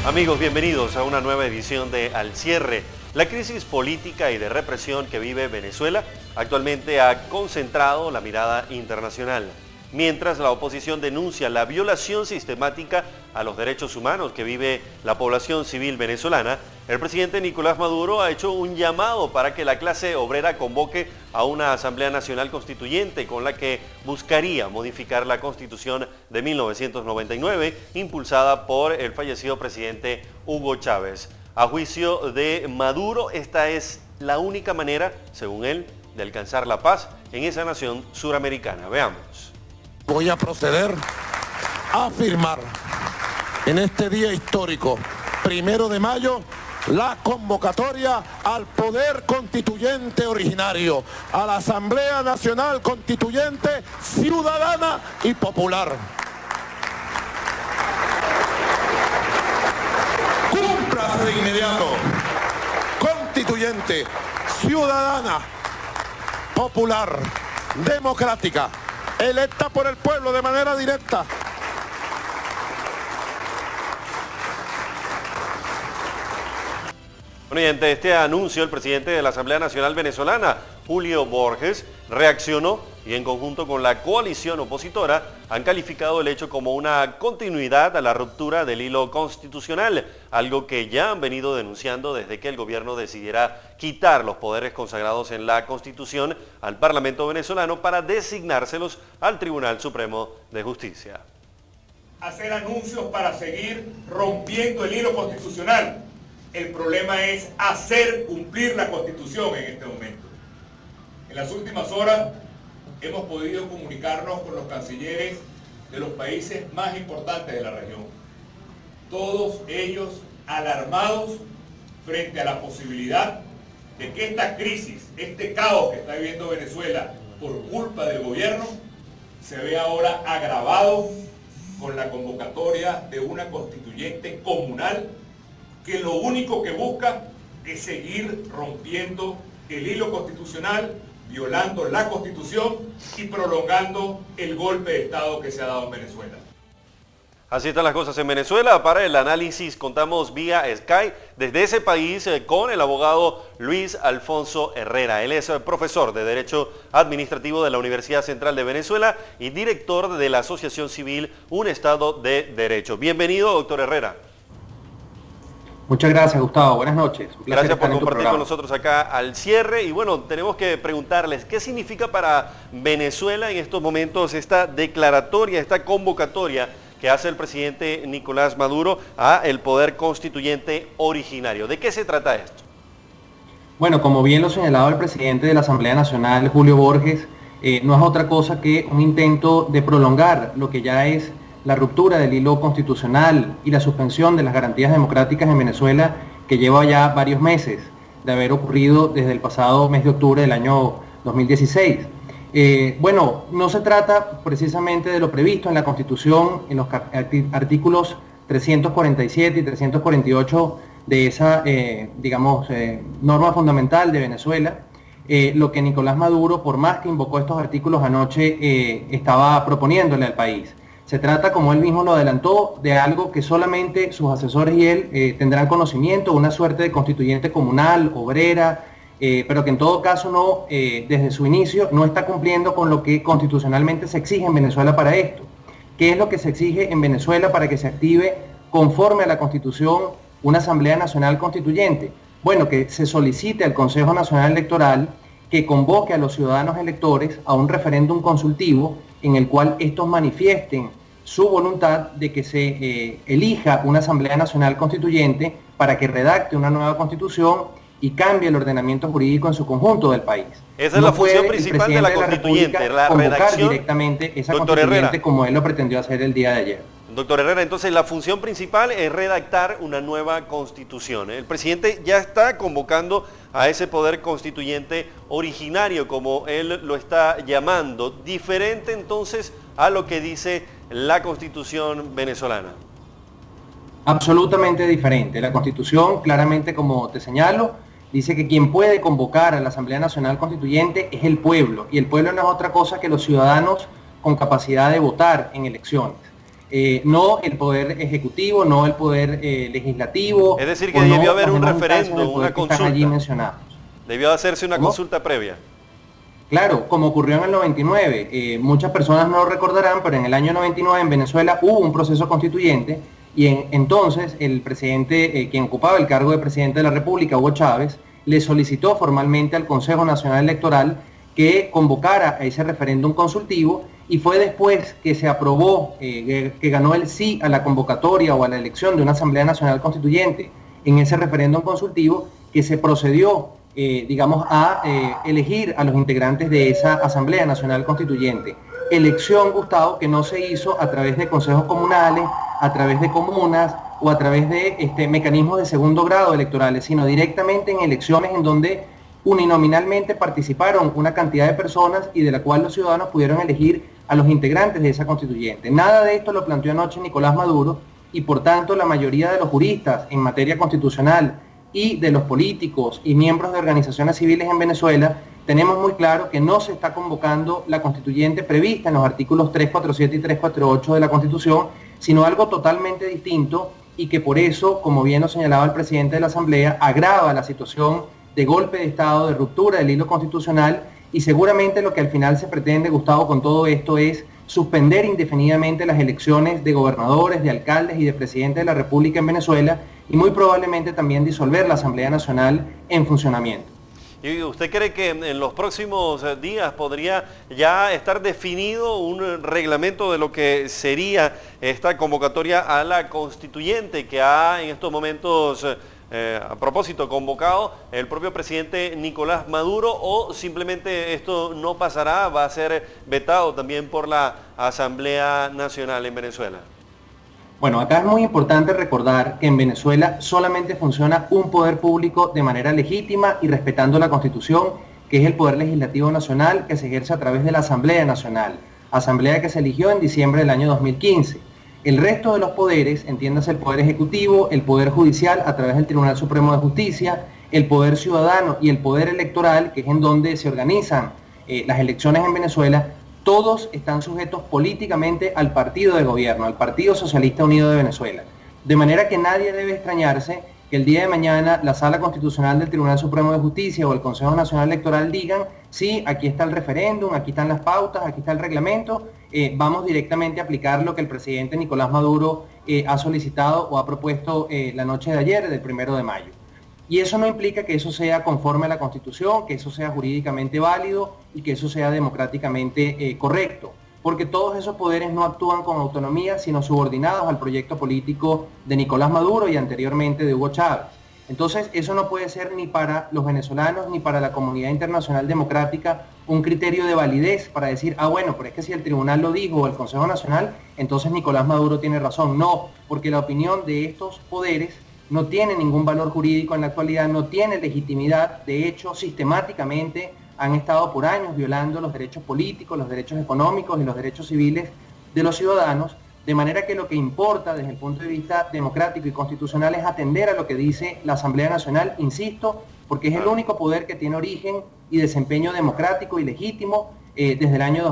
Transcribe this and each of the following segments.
Amigos, bienvenidos a una nueva edición de Al Cierre. La crisis política y de represión que vive Venezuela actualmente ha concentrado la mirada internacional. Mientras la oposición denuncia la violación sistemática a los derechos humanos que vive la población civil venezolana, el presidente Nicolás Maduro ha hecho un llamado para que la clase obrera convoque a una Asamblea Nacional Constituyente con la que buscaría modificar la Constitución de 1999, impulsada por el fallecido presidente Hugo Chávez. A juicio de Maduro, esta es la única manera, según él, de alcanzar la paz en esa nación suramericana. Veamos. Voy a proceder a firmar en este día histórico, 1 de mayo, la convocatoria al Poder Constituyente Originario, a la Asamblea Nacional Constituyente Ciudadana y Popular. Cúmplase de inmediato. Constituyente, ciudadana, popular, democrática, electa por el pueblo de manera directa. Bueno, y ante este anuncio, el presidente de la Asamblea Nacional Venezolana, Julio Borges, reaccionó y en conjunto con la coalición opositora han calificado el hecho como una continuidad a la ruptura del hilo constitucional, algo que ya han venido denunciando desde que el gobierno decidiera quitar los poderes consagrados en la Constitución al Parlamento venezolano para designárselos al Tribunal Supremo de Justicia. Hacer anuncios para seguir rompiendo el hilo constitucional. El problema es hacer cumplir la Constitución en este momento. En las últimas horas hemos podido comunicarnos con los cancilleres de los países más importantes de la región. Todos ellos alarmados frente a la posibilidad de que esta crisis, este caos que está viviendo Venezuela por culpa del gobierno, se vea ahora agravado con la convocatoria de una constituyente comunal que lo único que busca es seguir rompiendo el hilo constitucional, violando la Constitución y prolongando el golpe de Estado que se ha dado en Venezuela. Así están las cosas en Venezuela. Para el análisis contamos vía Skype desde ese país con el abogado Luis Alfonso Herrera. Él es profesor de Derecho Administrativo de la Universidad Central de Venezuela y director de la Asociación Civil Un Estado de Derecho. Bienvenido, doctor Herrera. Muchas gracias, Gustavo. Buenas noches. Gracias por compartir con nosotros acá Al Cierre. Y bueno, tenemos que preguntarles, ¿qué significa para Venezuela en estos momentos esta declaratoria, esta convocatoria que hace el presidente Nicolás Maduro a el Poder Constituyente Originario? ¿De qué se trata esto? Bueno, como bien lo señalaba el presidente de la Asamblea Nacional, Julio Borges, no es otra cosa que un intento de prolongar lo que ya es la ruptura del hilo constitucional y la suspensión de las garantías democráticas en Venezuela, que lleva ya varios meses de haber ocurrido desde el pasado mes de octubre del año 2016. Bueno, no se trata precisamente de lo previsto en la Constitución, en los artículos 347 y 348 de esa, norma fundamental de Venezuela. Lo que Nicolás Maduro, por más que invocó estos artículos anoche, estaba proponiéndole al país. Se trata, como él mismo lo adelantó, de algo que solamente sus asesores y él tendrán conocimiento, una suerte de constituyente comunal, obrera, pero que en todo caso no, desde su inicio no está cumpliendo con lo que constitucionalmente se exige en Venezuela para esto. ¿Qué es lo que se exige en Venezuela para que se active conforme a la Constitución una Asamblea Nacional Constituyente? Bueno, que se solicite al Consejo Nacional Electoral que convoque a los ciudadanos electores a un referéndum consultivo en el cual estos manifiesten su voluntad de que se elija una Asamblea Nacional Constituyente para que redacte una nueva Constitución y cambie el ordenamiento jurídico en su conjunto del país. Esa es la función principal de la constituyente, la redacción directamente esa constituyente como él lo pretendió hacer el día de ayer. Doctor Herrera, entonces la función principal es redactar una nueva constitución. El presidente ya está convocando a ese poder constituyente originario, como él lo está llamando, diferente entonces a lo que dice la Constitución venezolana. Absolutamente diferente. La Constitución, claramente, como te señalo, dice que quien puede convocar a la Asamblea Nacional Constituyente es el pueblo, y el pueblo no es otra cosa que los ciudadanos con capacidad de votar en elecciones. no el poder ejecutivo, no el poder legislativo. Es decir, que debió haber un referéndum, una consulta. Allí mencionados. Debió hacerse una consulta previa. Claro, como ocurrió en el 99, muchas personas no lo recordarán, pero en el año 99 en Venezuela hubo un proceso constituyente y entonces el presidente, quien ocupaba el cargo de presidente de la República, Hugo Chávez, le solicitó formalmente al Consejo Nacional Electoral que convocara a ese referéndum consultivo, y fue después que se aprobó, que ganó el sí a la convocatoria o a la elección de una Asamblea Nacional Constituyente en ese referéndum consultivo, que se procedió digamos, a elegir a los integrantes de esa Asamblea Nacional Constituyente. Elección, Gustavo, que no se hizo a través de consejos comunales, a través de comunas o a través de mecanismos de segundo grado electorales, sino directamente en elecciones en donde uninominalmente participaron una cantidad de personas y de la cual los ciudadanos pudieron elegir a los integrantes de esa constituyente. Nada de esto lo planteó anoche Nicolás Maduro, y por tanto la mayoría de los juristas en materia constitucional y de los políticos y miembros de organizaciones civiles en Venezuela tenemos muy claro que no se está convocando la constituyente prevista en los artículos 347 y 348 de la Constitución, sino algo totalmente distinto, y que por eso, como bien lo señalaba el presidente de la Asamblea, agrava la situación de golpe de Estado, de ruptura del hilo constitucional, y seguramente lo que al final se pretende, Gustavo, con todo esto es suspender indefinidamente las elecciones de gobernadores, de alcaldes y de presidente de la República en Venezuela, y muy probablemente también disolver la Asamblea Nacional en funcionamiento. ¿Y usted cree que en los próximos días podría ya estar definido un reglamento de lo que sería esta convocatoria a la constituyente que ha en estos momentos, a propósito, convocado el propio presidente Nicolás Maduro, o simplemente esto no pasará, va a ser vetado también por la Asamblea Nacional en Venezuela? Bueno, acá es muy importante recordar que en Venezuela solamente funciona un poder público de manera legítima y respetando la Constitución, que es el Poder Legislativo Nacional, que se ejerce a través de la Asamblea Nacional, asamblea que se eligió en diciembre del año 2015. El resto de los poderes, entiéndase el Poder Ejecutivo, el Poder Judicial a través del Tribunal Supremo de Justicia, el Poder Ciudadano y el Poder Electoral, que es en donde se organizan las elecciones en Venezuela, todos están sujetos políticamente al partido de gobierno, al Partido Socialista Unido de Venezuela. De manera que nadie debe extrañarse que el día de mañana la Sala Constitucional del Tribunal Supremo de Justicia o el Consejo Nacional Electoral digan: sí, aquí está el referéndum, aquí están las pautas, aquí está el reglamento, vamos directamente a aplicar lo que el presidente Nicolás Maduro ha solicitado o ha propuesto la noche de ayer, del 1 de mayo. Y eso no implica que eso sea conforme a la Constitución, que eso sea jurídicamente válido y que eso sea democráticamente correcto, porque todos esos poderes no actúan con autonomía, sino subordinados al proyecto político de Nicolás Maduro y anteriormente de Hugo Chávez. Entonces, eso no puede ser ni para los venezolanos ni para la comunidad internacional democrática un criterio de validez para decir: ah, bueno, pero es que si el tribunal lo dijo o el Consejo Nacional, entonces Nicolás Maduro tiene razón. No, porque la opinión de estos poderes no tiene ningún valor jurídico en la actualidad, no tiene legitimidad. De hecho, sistemáticamente han estado por años violando los derechos políticos, los derechos económicos y los derechos civiles de los ciudadanos, de manera que lo que importa desde el punto de vista democrático y constitucional es atender a lo que dice la Asamblea Nacional, insisto, porque es el único poder que tiene origen y desempeño democrático y legítimo desde el año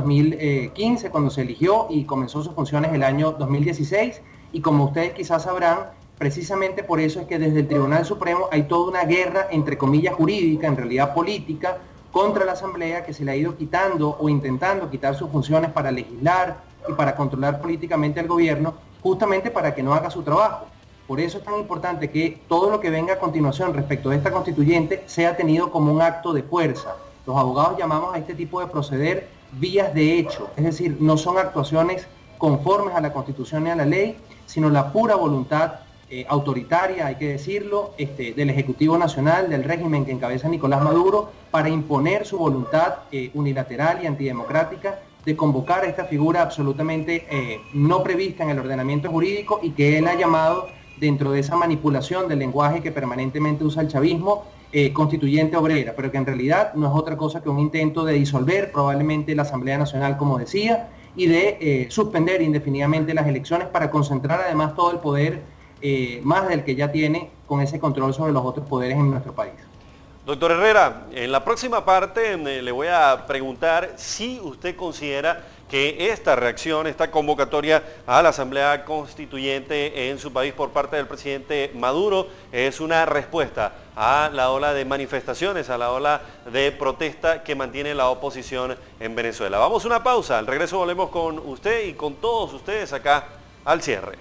2015, cuando se eligió, y comenzó sus funciones el año 2016, y como ustedes quizás sabrán, precisamente por eso es que desde el Tribunal Supremo hay toda una guerra, entre comillas, jurídica, en realidad política, contra la Asamblea, que se le ha ido quitando o intentando quitar sus funciones para legislar y para controlar políticamente al gobierno, justamente para que no haga su trabajo. Por eso es tan importante que todo lo que venga a continuación respecto de esta constituyente sea tenido como un acto de fuerza. Los abogados llamamos a este tipo de proceder vías de hecho, es decir, no son actuaciones conformes a la Constitución y a la ley, sino la pura voluntad autoritaria, hay que decirlo, del Ejecutivo Nacional, del régimen que encabeza Nicolás Maduro, para imponer su voluntad unilateral y antidemocrática de convocar a esta figura absolutamente no prevista en el ordenamiento jurídico, y que él ha llamado, dentro de esa manipulación del lenguaje que permanentemente usa el chavismo, constituyente obrera, pero que en realidad no es otra cosa que un intento de disolver probablemente la Asamblea Nacional, como decía, y de suspender indefinidamente las elecciones para concentrar además todo el poder más del que ya tiene, con ese control sobre los otros poderes en nuestro país. Doctor Herrera, en la próxima parte le voy a preguntar si usted considera que esta reacción, esta convocatoria a la Asamblea Constituyente en su país por parte del presidente Maduro es una respuesta a la ola de manifestaciones, a la ola de protesta que mantiene la oposición en Venezuela. Vamos a una pausa, al regreso volvemos con usted y con todos ustedes acá al cierre.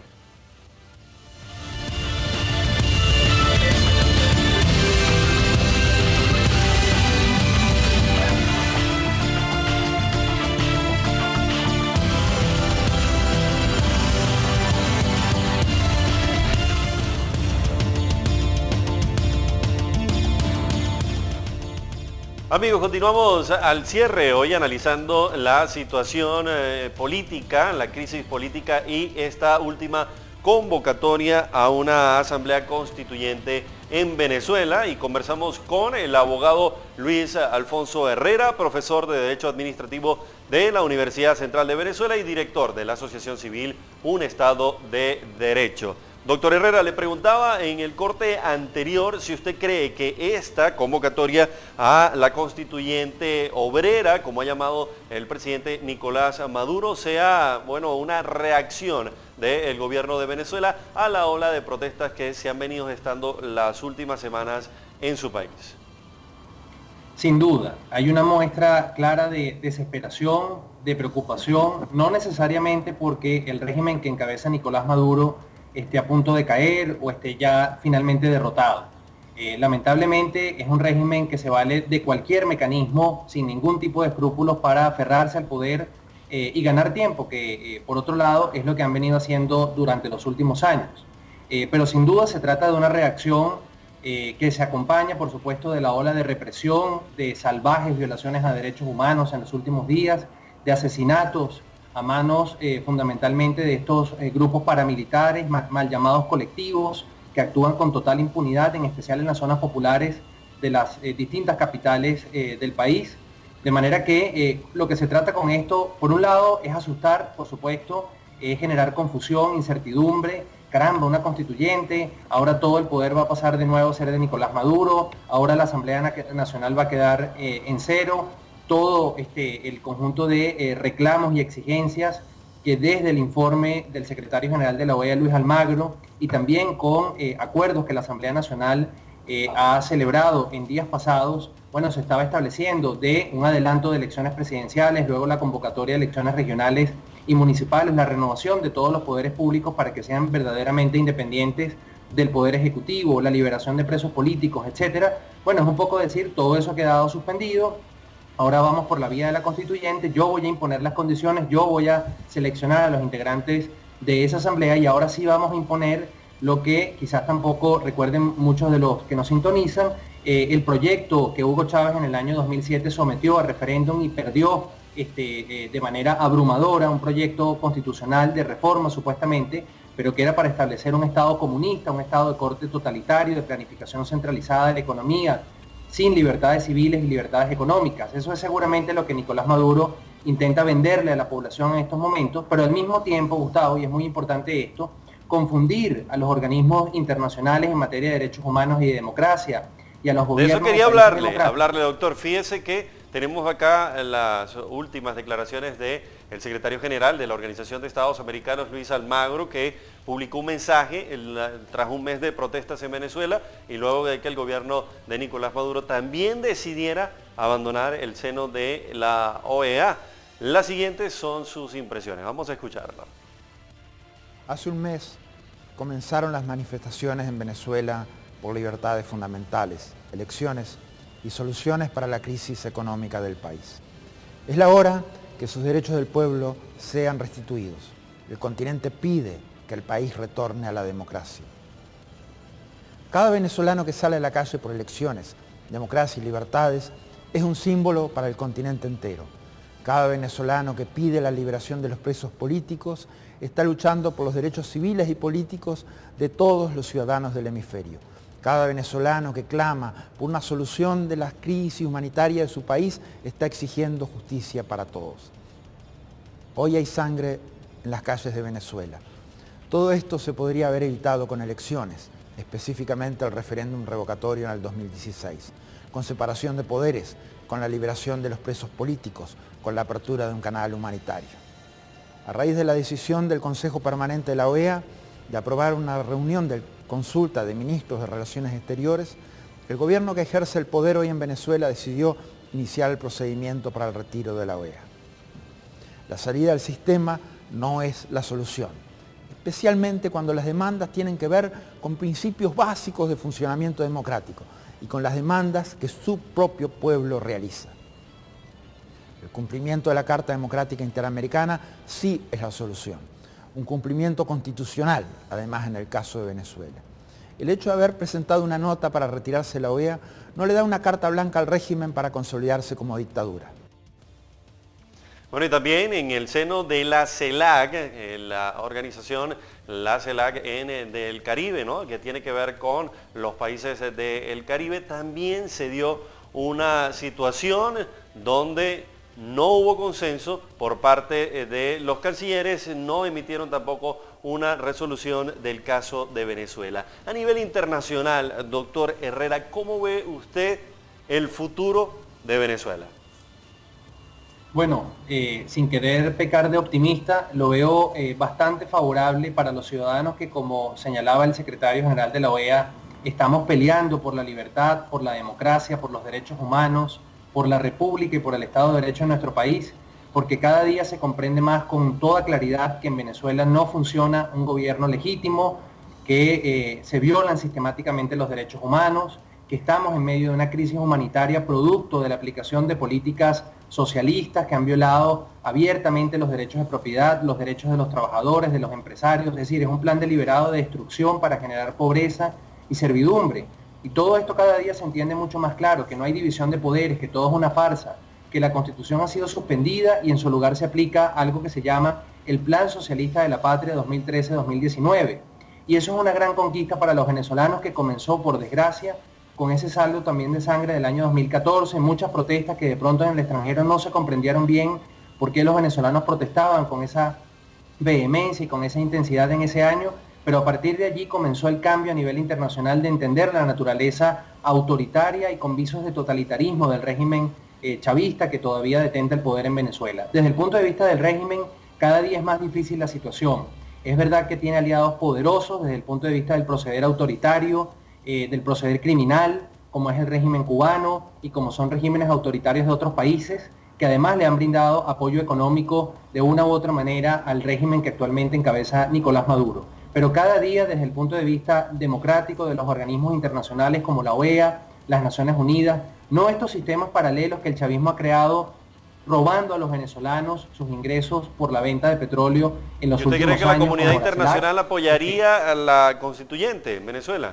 Amigos, continuamos al cierre, hoy analizando la situación política, la crisis política y esta última convocatoria a una asamblea constituyente en Venezuela, y conversamos con el abogado Luis Alfonso Herrera, profesor de Derecho Administrativo de la Universidad Central de Venezuela y director de la Asociación Civil Un Estado de Derecho. Doctor Herrera, le preguntaba en el corte anterior si usted cree que esta convocatoria a la constituyente obrera, como ha llamado el presidente Nicolás Maduro, sea, bueno, una reacción del gobierno de Venezuela a la ola de protestas que se han venido gestando las últimas semanas en su país. Sin duda, hay una muestra clara de desesperación, de preocupación, no necesariamente porque el régimen que encabeza Nicolás Maduro esté a punto de caer o esté ya finalmente derrotado. Lamentablemente es un régimen que se vale de cualquier mecanismo sin ningún tipo de escrúpulos para aferrarse al poder y ganar tiempo, que por otro lado es lo que han venido haciendo durante los últimos años. Pero sin duda se trata de una reacción que se acompaña, por supuesto, de la ola de represión, de salvajes violaciones a derechos humanos en los últimos días, de asesinatos a manos fundamentalmente de estos grupos paramilitares, mal llamados colectivos, que actúan con total impunidad, en especial en las zonas populares de las distintas capitales del país. De manera que lo que se trata con esto, por un lado, es asustar, por supuesto, generar confusión, incertidumbre. Caramba, una constituyente, ahora todo el poder va a pasar de nuevo a ser de Nicolás Maduro, ahora la Asamblea Nacional va a quedar en cero. Todo el conjunto de reclamos y exigencias que desde el informe del secretario general de la OEA, Luis Almagro, y también con acuerdos que la Asamblea Nacional ha celebrado en días pasados, bueno, se estaba estableciendo de un adelanto de elecciones presidenciales, luego la convocatoria de elecciones regionales y municipales, la renovación de todos los poderes públicos para que sean verdaderamente independientes del Poder Ejecutivo, la liberación de presos políticos, etcétera. Bueno, es un poco decir, todo eso ha quedado suspendido. Ahora vamos por la vía de la constituyente, yo voy a imponer las condiciones, yo voy a seleccionar a los integrantes de esa asamblea y ahora sí vamos a imponer lo que quizás tampoco recuerden muchos de los que nos sintonizan, el proyecto que Hugo Chávez en el año 2007 sometió a referéndum y perdió de manera abrumadora, un proyecto constitucional de reforma supuestamente, pero que era para establecer un Estado comunista, un Estado de corte totalitario, de planificación centralizada de la economía, sin libertades civiles y libertades económicas. Eso es seguramente lo que Nicolás Maduro intenta venderle a la población en estos momentos, pero al mismo tiempo, Gustavo, y es muy importante esto, confundir a los organismos internacionales en materia de derechos humanos y de democracia y a los gobiernos... De eso quería hablarle, doctor. Fíjese que tenemos acá las últimas declaraciones del secretario general de la Organización de Estados Americanos, Luis Almagro, que publicó un mensaje tras un mes de protestas en Venezuela y luego de que el gobierno de Nicolás Maduro también decidiera abandonar el seno de la OEA. Las siguientes son sus impresiones. Vamos a escucharla. Hace un mes comenzaron las manifestaciones en Venezuela por libertades fundamentales, elecciones y soluciones para la crisis económica del país. Es la hora que sus derechos del pueblo sean restituidos. El continente pide que el país retorne a la democracia. Cada venezolano que sale a la calle por elecciones, democracia y libertades es un símbolo para el continente entero. Cada venezolano que pide la liberación de los presos políticos está luchando por los derechos civiles y políticos de todos los ciudadanos del hemisferio. Cada venezolano que clama por una solución de la crisis humanitaria de su país está exigiendo justicia para todos. Hoy hay sangre en las calles de Venezuela. Todo esto se podría haber evitado con elecciones, específicamente el referéndum revocatorio en el 2016, con separación de poderes, con la liberación de los presos políticos, con la apertura de un canal humanitario. A raíz de la decisión del Consejo Permanente de la OEA de aprobar una reunión de consulta de ministros de Relaciones Exteriores, el gobierno que ejerce el poder hoy en Venezuela decidió iniciar el procedimiento para el retiro de la OEA. La salida del sistema no es la solución, especialmente cuando las demandas tienen que ver con principios básicos de funcionamiento democrático y con las demandas que su propio pueblo realiza. El cumplimiento de la Carta Democrática Interamericana sí es la solución, un cumplimiento constitucional, además en el caso de Venezuela. El hecho de haber presentado una nota para retirarse de la OEA no le da una carta blanca al régimen para consolidarse como dictadura. Bueno, y también en el seno de la CELAC, la organización, la CELAC del Caribe, ¿no?, que tiene que ver con los países del Caribe, también se dio una situación donde no hubo consenso por parte de los cancilleres, no emitieron tampoco una resolución del caso de Venezuela. A nivel internacional, doctor Herrera, ¿cómo ve usted el futuro de Venezuela? Bueno, sin querer pecar de optimista, lo veo bastante favorable para los ciudadanos que, como señalaba el secretario general de la OEA, estamos peleando por la libertad, por la democracia, por los derechos humanos, por la República y por el Estado de Derecho en nuestro país, porque cada día se comprende más con toda claridad que en Venezuela no funciona un gobierno legítimo, que se violan sistemáticamente los derechos humanos, que estamos en medio de una crisis humanitaria producto de la aplicación de políticas socialistas que han violado abiertamente los derechos de propiedad, los derechos de los trabajadores, de los empresarios, es decir, es un plan deliberado de destrucción para generar pobreza y servidumbre. Y todo esto cada día se entiende mucho más claro, que no hay división de poderes, que todo es una farsa, que la Constitución ha sido suspendida y en su lugar se aplica algo que se llama el Plan Socialista de la Patria 2013-2019. Y eso es una gran conquista para los venezolanos que comenzó, por desgracia, con ese saldo también de sangre del año 2014, muchas protestas que de pronto en el extranjero no se comprendieron bien por qué los venezolanos protestaban con esa vehemencia y con esa intensidad en ese año, pero a partir de allí comenzó el cambio a nivel internacional de entender la naturaleza autoritaria y con visos de totalitarismo del régimen chavista que todavía detenta el poder en Venezuela. Desde el punto de vista del régimen, cada día es más difícil la situación. Es verdad que tiene aliados poderosos desde el punto de vista del proceder autoritario, del proceder criminal, como es el régimen cubano y como son regímenes autoritarios de otros países, que además le han brindado apoyo económico de una u otra manera al régimen que actualmente encabeza Nicolás Maduro. Pero cada día, desde el punto de vista democrático de los organismos internacionales como la OEA, las Naciones Unidas, no estos sistemas paralelos que el chavismo ha creado robando a los venezolanos sus ingresos por la venta de petróleo en los últimos años. ¿Usted cree que la comunidad internacional apoyaría a la constituyente en Venezuela?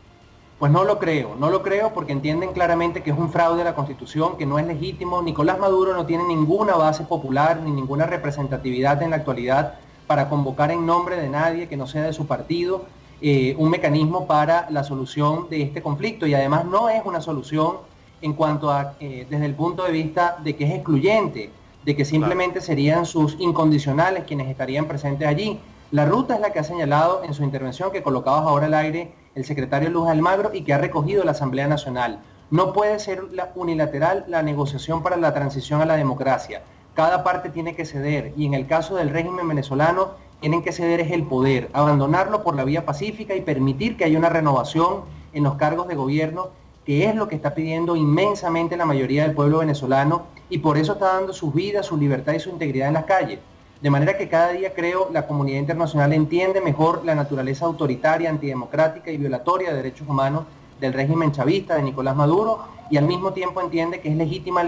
Pues no lo creo porque entienden claramente que es un fraude a la Constitución, que no es legítimo. Nicolás Maduro no tiene ninguna base popular ni ninguna representatividad en la actualidad para convocar en nombre de nadie que no sea de su partido un mecanismo para la solución de este conflicto, y además no es una solución en cuanto a desde el punto de vista de que es excluyente, de que simplemente serían sus incondicionales quienes estarían presentes allí. La ruta es la que ha señalado en su intervención, que colocabas ahora al aire, el secretario Luis Almagro, y que ha recogido la Asamblea Nacional. No puede ser unilateral la negociación para la transición a la democracia. Cada parte tiene que ceder, y en el caso del régimen venezolano, tienen que ceder es el poder, abandonarlo por la vía pacífica y permitir que haya una renovación en los cargos de gobierno, que es lo que está pidiendo inmensamente la mayoría del pueblo venezolano, y por eso está dando sus vidas, su libertad y su integridad en las calles. De manera que cada día, creo, la comunidad internacional entiende mejor la naturaleza autoritaria, antidemocrática y violatoria de derechos humanos del régimen chavista de Nicolás Maduro, y al mismo tiempo entiende que es legítima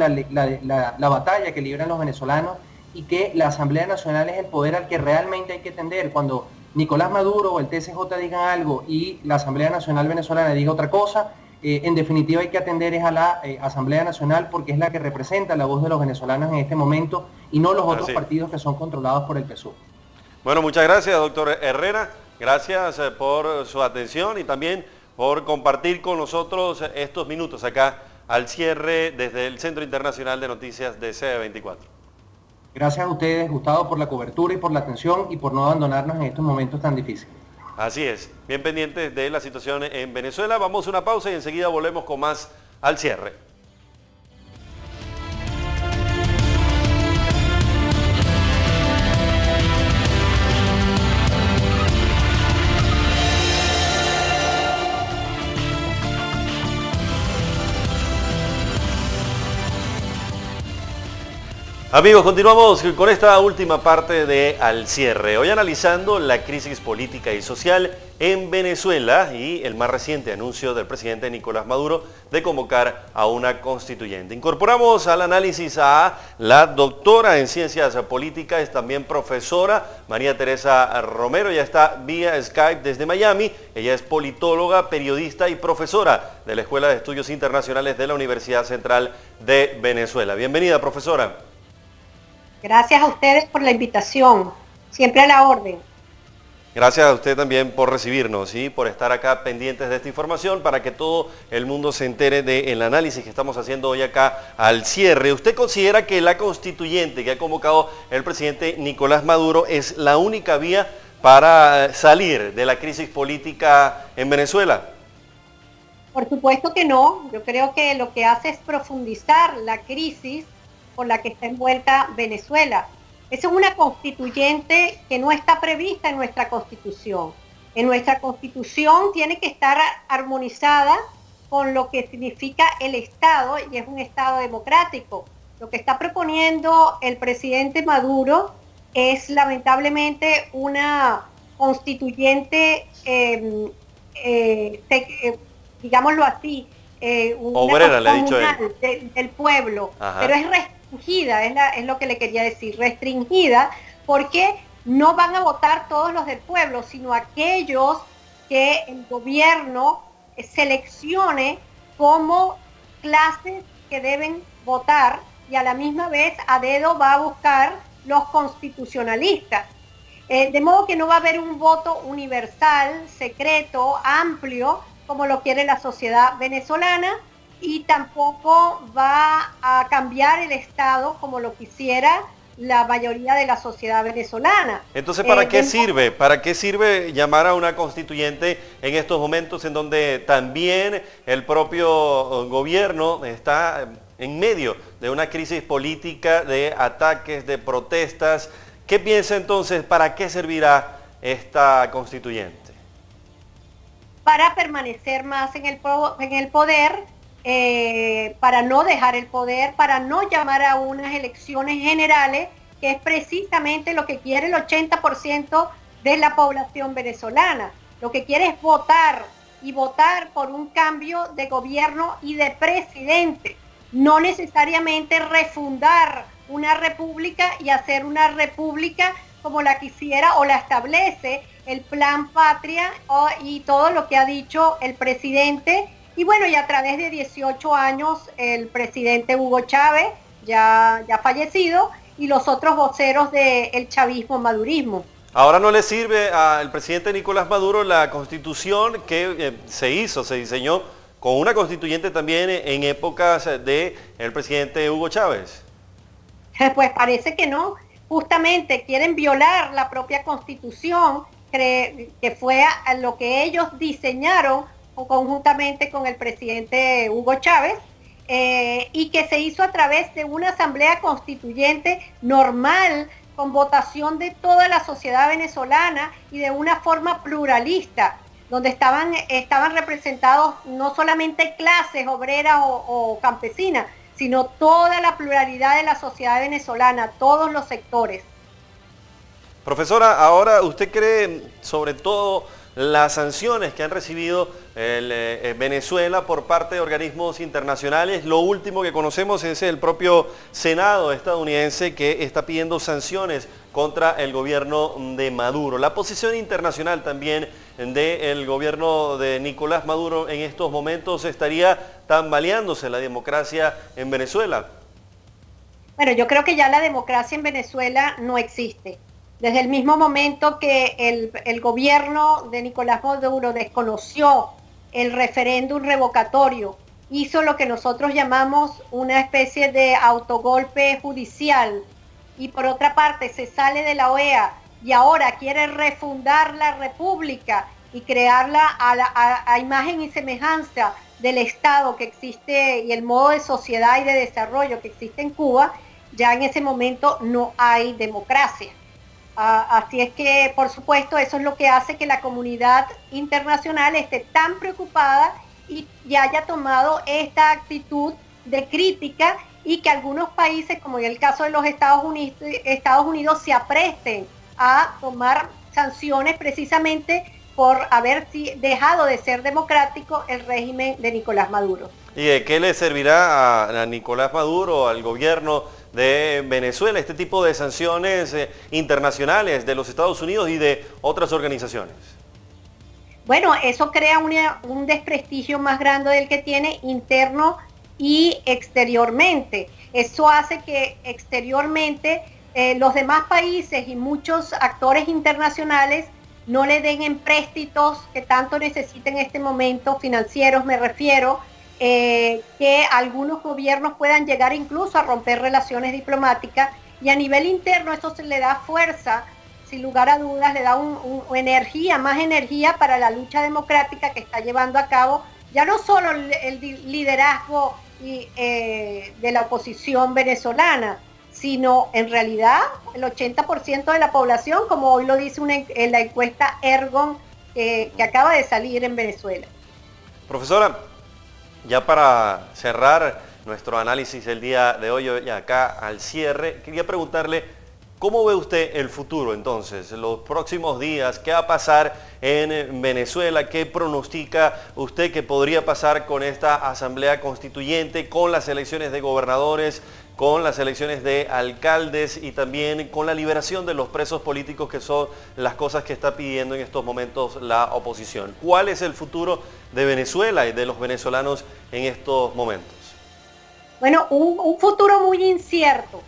la batalla que libran los venezolanos y que la Asamblea Nacional es el poder al que realmente hay que tender. Cuando Nicolás Maduro o el TSJ digan algo y la Asamblea Nacional venezolana diga otra cosa, en definitiva hay que atender es a la Asamblea Nacional, porque es la que representa la voz de los venezolanos en este momento y no los otros partidos que son controlados por el PSUV. Bueno, muchas gracias, doctor Herrera. Gracias por su atención y también por compartir con nosotros estos minutos acá al cierre desde el Centro Internacional de Noticias de CB24. Gracias a ustedes, Gustavo, por la cobertura y por la atención y por no abandonarnos en estos momentos tan difíciles. Así es, bien pendientes de la situación en Venezuela. Vamos a una pausa y enseguida volvemos con más al cierre. Amigos, continuamos con esta última parte de Al Cierre. Hoy analizando la crisis política y social en Venezuela y el más reciente anuncio del presidente Nicolás Maduro de convocar a una constituyente. Incorporamos al análisis a la doctora en Ciencias Políticas, es también profesora, María Teresa Romero. Ya está vía Skype desde Miami. Ella es politóloga, periodista y profesora de la Escuela de Estudios Internacionales de la Universidad Central de Venezuela. Bienvenida, profesora. Gracias a ustedes por la invitación, siempre a la orden. Gracias a usted también por recibirnos y por estar acá pendientes de esta información para que todo el mundo se entere del análisis que estamos haciendo hoy acá al cierre. ¿Usted considera que la constituyente que ha convocado el presidente Nicolás Maduro es la única vía para salir de la crisis política en Venezuela? Por supuesto que no. Yo creo que lo que hace es profundizar la crisis por la que está envuelta Venezuela. Esa es una constituyente que no está prevista en nuestra Constitución. En nuestra Constitución tiene que estar armonizada con lo que significa el Estado, y es un Estado democrático. Lo que está proponiendo el presidente Maduro es lamentablemente una constituyente, digámoslo así, obrera, le ha dicho él, del pueblo. Ajá. Pero es restringida, es lo que le quería decir, restringida, porque no van a votar todos los del pueblo, sino aquellos que el gobierno seleccione como clases que deben votar, y a la misma vez a dedo va a buscar los constitucionalistas. De modo que no va a haber un voto universal, secreto, amplio, como lo quiere la sociedad venezolana, y tampoco va a cambiar el Estado como lo quisiera la mayoría de la sociedad venezolana. Entonces, ¿para qué sirve? ¿Para qué sirve llamar a una constituyente en estos momentos en donde también el propio gobierno está en medio de una crisis política, de ataques, de protestas? ¿Qué piensa entonces? ¿Para qué servirá esta constituyente? Para permanecer más en el poder, para no dejar el poder, para no llamar a unas elecciones generales, que es precisamente lo que quiere el 80% de la población venezolana. Lo que quiere es votar, y votar por un cambio de gobierno y de presidente, no necesariamente refundar una república y hacer una república como la quisiera o la establece el Plan Patria y todo lo que ha dicho el presidente. Y bueno, y a través de 18 años el presidente Hugo Chávez, ya fallecido, y los otros voceros del chavismo-madurismo. Ahora no le sirve al presidente Nicolás Maduro la constitución que se diseñó con una constituyente también en épocas del presidente Hugo Chávez. Pues parece que no. Justamente quieren violar la propia constitución, que fue a lo que ellos diseñaron conjuntamente con el presidente Hugo Chávez, y que se hizo a través de una asamblea constituyente normal, con votación de toda la sociedad venezolana y de una forma pluralista, donde estaban representados no solamente clases obreras o campesinas, sino toda la pluralidad de la sociedad venezolana, todos los sectores. Profesora, ahora usted cree, sobre todo las sanciones que han recibido Venezuela por parte de organismos internacionales. Lo último que conocemos es el propio Senado estadounidense que está pidiendo sanciones contra el gobierno de Maduro. La posición internacional también del gobierno de Nicolás Maduro en estos momentos estaría tambaleándose la democracia en Venezuela. Bueno, yo creo que ya la democracia en Venezuela no existe. Desde el mismo momento que el gobierno de Nicolás Maduro desconoció el referéndum revocatorio, hizo lo que nosotros llamamos una especie de autogolpe judicial, y por otra parte se sale de la OEA y ahora quiere refundar la república y crearla a imagen y semejanza del Estado que existe y el modo de sociedad y de desarrollo que existe en Cuba, ya en ese momento no hay democracia. Así es que, por supuesto, eso es lo que hace que la comunidad internacional esté tan preocupada y haya tomado esta actitud de crítica, y que algunos países, como en el caso de los Estados Unidos, se apresten a tomar sanciones precisamente por haber dejado de ser democrático el régimen de Nicolás Maduro. ¿Y de qué le servirá a Nicolás Maduro, al gobierno de Venezuela, este tipo de sanciones internacionales de los Estados Unidos y de otras organizaciones? Bueno, eso crea un desprestigio más grande del que tiene interno y exteriormente. Eso hace que exteriormente los demás países y muchos actores internacionales no le den empréstitos que tanto necesiten en este momento, financieros me refiero, que algunos gobiernos puedan llegar incluso a romper relaciones diplomáticas, y a nivel interno esto se le da fuerza, sin lugar a dudas, le da más energía para la lucha democrática que está llevando a cabo ya no solo el liderazgo de la oposición venezolana, sino en realidad el 80% de la población, como hoy lo dice en la encuesta Ergon que acaba de salir en Venezuela. Profesora, ya para cerrar nuestro análisis el día de hoy, y acá al cierre, quería preguntarle, ¿cómo ve usted el futuro entonces, los próximos días? ¿Qué va a pasar en Venezuela? ¿Qué pronostica usted que podría pasar con esta asamblea constituyente, con las elecciones de gobernadores, con las elecciones de alcaldes y también con la liberación de los presos políticos, que son las cosas que está pidiendo en estos momentos la oposición? ¿Cuál es el futuro de Venezuela y de los venezolanos en estos momentos? Bueno, un futuro muy incierto.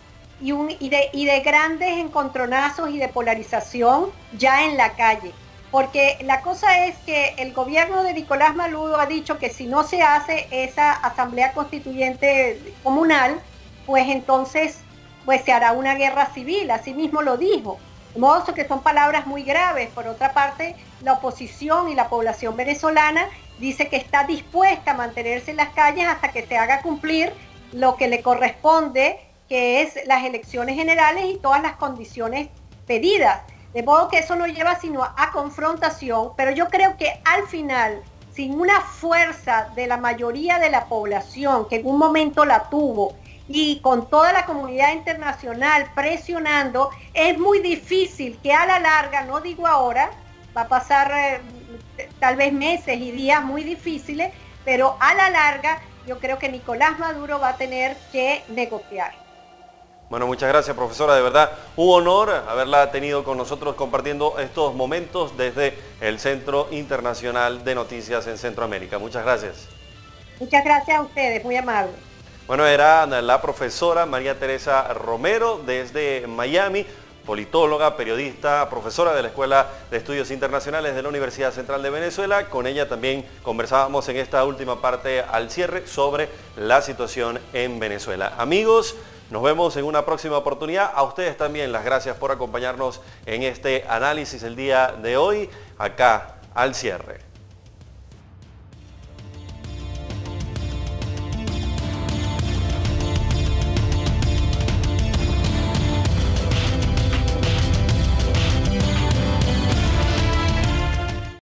Y de grandes encontronazos y de polarización ya en la calle. Porque la cosa es que el gobierno de Nicolás Maduro ha dicho que si no se hace esa asamblea constituyente comunal, pues entonces se hará una guerra civil, así mismo lo dijo. De modo que son palabras muy graves. Por otra parte, la oposición y la población venezolana dice que está dispuesta a mantenerse en las calles hasta que se haga cumplir lo que le corresponde, que es las elecciones generales y todas las condiciones pedidas. De modo que eso no lleva sino a confrontación, pero yo creo que al final, sin una fuerza de la mayoría de la población, que en un momento la tuvo, y con toda la comunidad internacional presionando, es muy difícil que a la larga, no digo ahora, va a pasar tal vez meses y días muy difíciles, pero a la larga yo creo que Nicolás Maduro va a tener que negociar. Bueno, muchas gracias, profesora. De verdad, un honor haberla tenido con nosotros compartiendo estos momentos desde el Centro Internacional de Noticias en Centroamérica. Muchas gracias. Muchas gracias a ustedes, muy amables. Bueno, era la profesora María Teresa Romero desde Miami, politóloga, periodista, profesora de la Escuela de Estudios Internacionales de la Universidad Central de Venezuela. Con ella también conversábamos en esta última parte al cierre sobre la situación en Venezuela. Amigos, nos vemos en una próxima oportunidad. A ustedes también las gracias por acompañarnos en este análisis el día de hoy, acá al cierre.